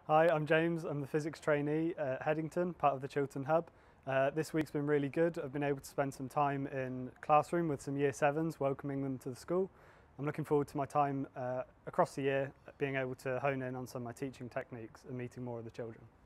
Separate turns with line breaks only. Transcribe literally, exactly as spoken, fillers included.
Hi, I'm James. I'm the physics trainee at Headington, part of the Chiltern Hub. Uh, this week's been really good. I've been able to spend some time in classroom with some year sevens, welcoming them to the school. I'm looking forward to my time uh, across the year being able to hone in on some of my teaching techniques and meeting more of the children.